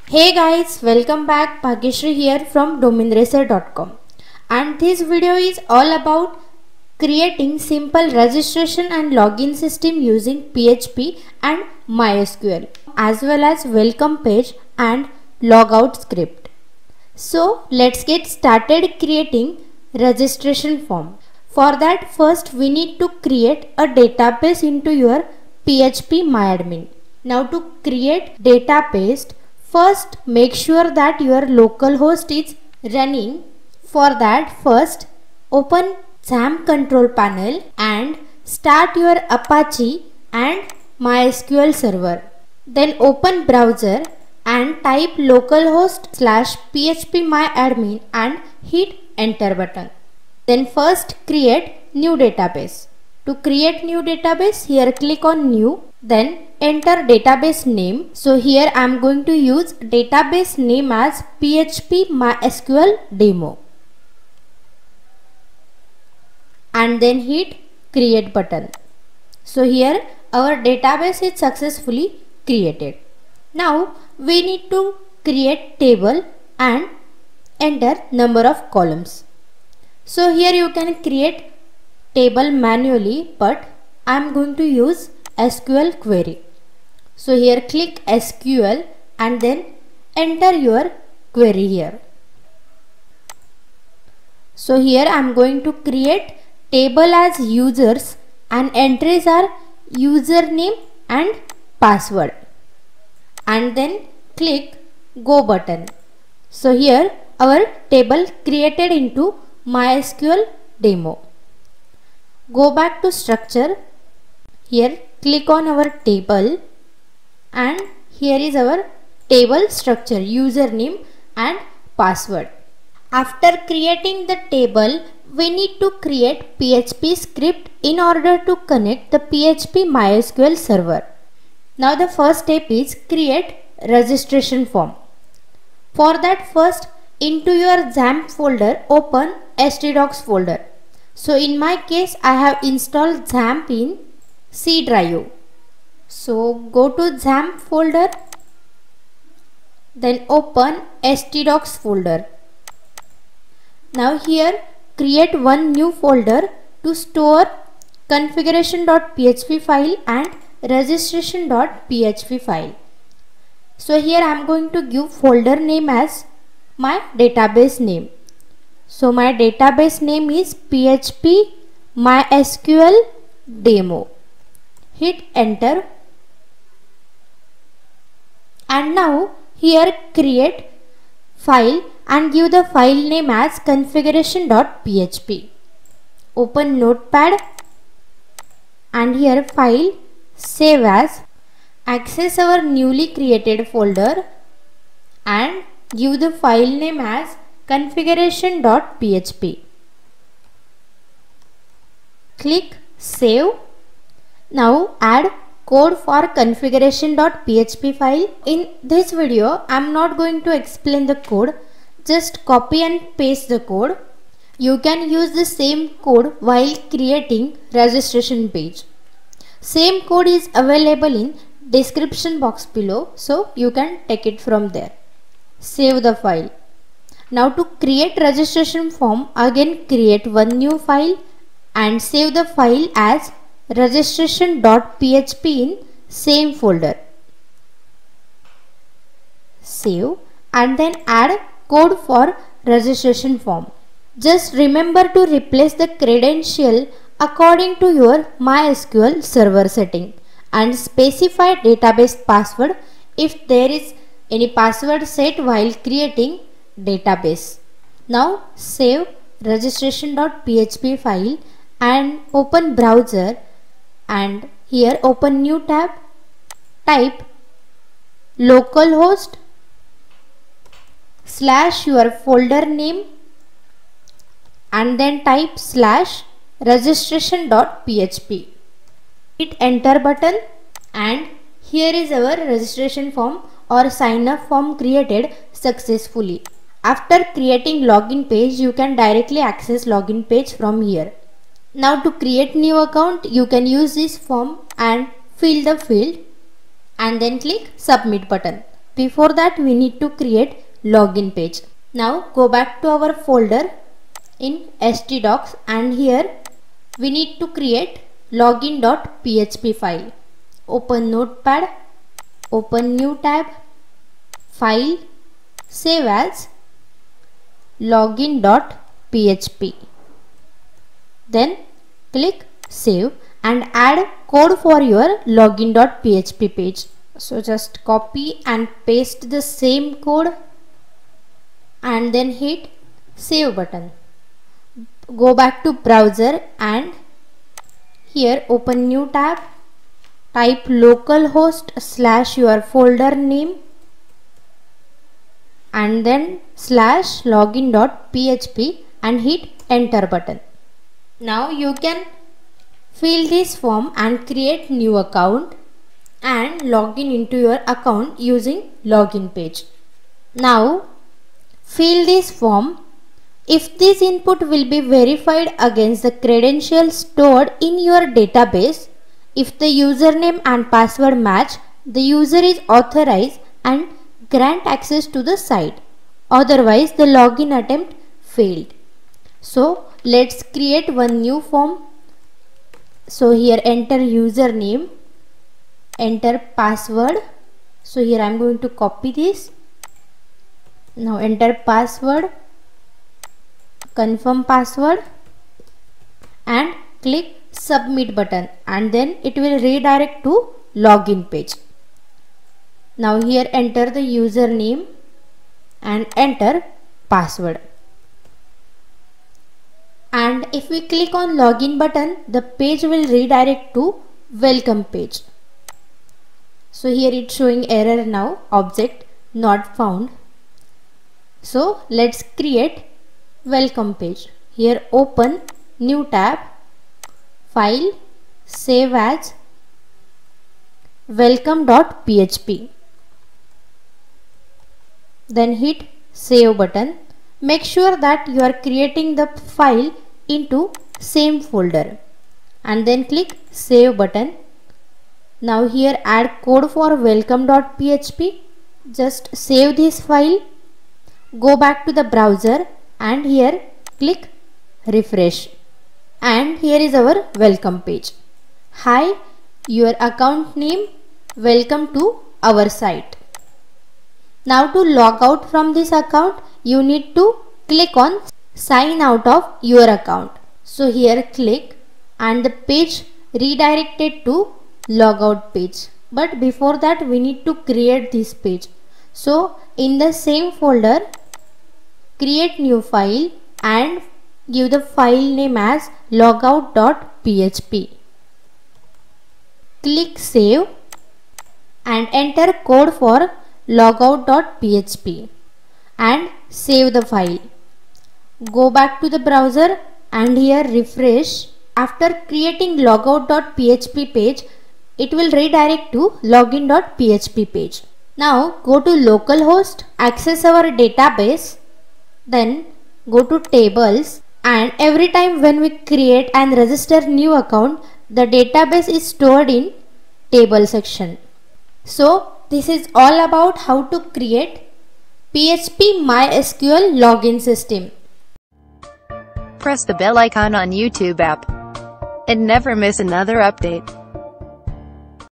Hey guys, welcome back. Bhagyashree here from domainracer.com, and this video is all about creating simple registration and login system using PHP and MySQL as well as welcome page and logout script. So let's get started creating registration form. For that, first we need to create a database into your PHP MyAdmin. Now to create database, first make sure that your localhost is running. For that, first open XAMPP control panel and start your Apache and MySQL server. Then open browser and type localhost/phpMyAdmin and hit enter button. Then first create new database. To create new database, here click on new, then enter database name. So here I am going to use database name as PHP MySQL demo. And then hit create button. So here our database is successfully created. Now we need to create table and enter number of columns. So here you can create table manually, but I am going to use SQL query. So here click SQL and then enter your query here. So here I am going to create table as users and entries are username and password, and then click go button. So here our table created into MySQL demo. Go back to structure. Here click on our table and here is our table structure, username and password. After creating the table, we need to create PHP script in order to connect the PHP MySQL server. Now the first step is create registration form. For that, first into your XAMPP folder open htdocs folder. So in my case I have installed XAMPP in C drive. So go to XAMPP folder, then open htdocs folder. Now here create one new folder to store configuration.php file and registration.php file. So here I am going to give folder name as my database name. So my database name is PHP MySQL demo. Hit enter. And now here create file and give the file name as configuration.php. Open notepad and here file, save as, access our newly created folder and give the file name as configuration.php. Click save. Now add code for configuration.php file. In this video I am not going to explain the code, just copy and paste the code. You can use the same code while creating registration page. Same code is available in description box below, so you can take it from there. Save the file. Now to create registration form, again create one new file and save the file as registration.php in same folder. Save and then add code for registration form. Just remember to replace the credential according to your MySQL server setting and specify database password if there is any password set while creating database. Now save registration.php file and open browser and here open new tab, type localhost / your folder name and then type /registration.php. Hit enter button and here is our registration form or sign up form created successfully. After creating login page, you can directly access login page from here. Now to create new account, you can use this form and fill the field and then click submit button. before that we need to create login page. Now go back to our folder in htdocs and here we need to create login.php file. Open Notepad, open new tab, file, save as login.php. Then click save and add code for your login.php page. So just copy and paste the same code and then hit save button. Go back to browser and here open new tab, type localhost / your folder name and then /login.php and hit enter button. Now you can fill this form and create new account and login into your account using login page. Now fill this form. If this input will be verified against the credentials stored in your database, if the username and password match, the user is authorized and grant access to the site. Otherwise, the login attempt failed. So let's create one new form. So here enter username, enter password. So here I am going to copy this. Now enter password, confirm password and click submit button and then it will redirect to login page. Now here enter the username and enter password. And if we click on login button, the page will redirect to welcome page. So here it's showing error now, object not found. So let's create welcome page. Here open new tab, file, save as welcome.php. Then hit save button. Make sure that you are creating the file into same folder and then click save button. Now here add code for welcome.php. Just save this file, go back to the browser and here click refresh and here is our welcome page. Hi, your account name, welcome to our site. Now to log out from this account, you need to click on sign out of your account. So here click and the page redirected to logout page. But before that we need to create this page. So in the same folder, create new file and give the file name as logout.php. Click save and enter code for logout.php and save the file. Go back to the browser and here refresh. After creating logout.php page, it will redirect to login.php page. Now go to localhost, access our database, then go to tables and every time when we create and register new account, the database is stored in table section. So this is all about how to create PHP MySQL login system. Press the bell icon on YouTube app and never miss another update.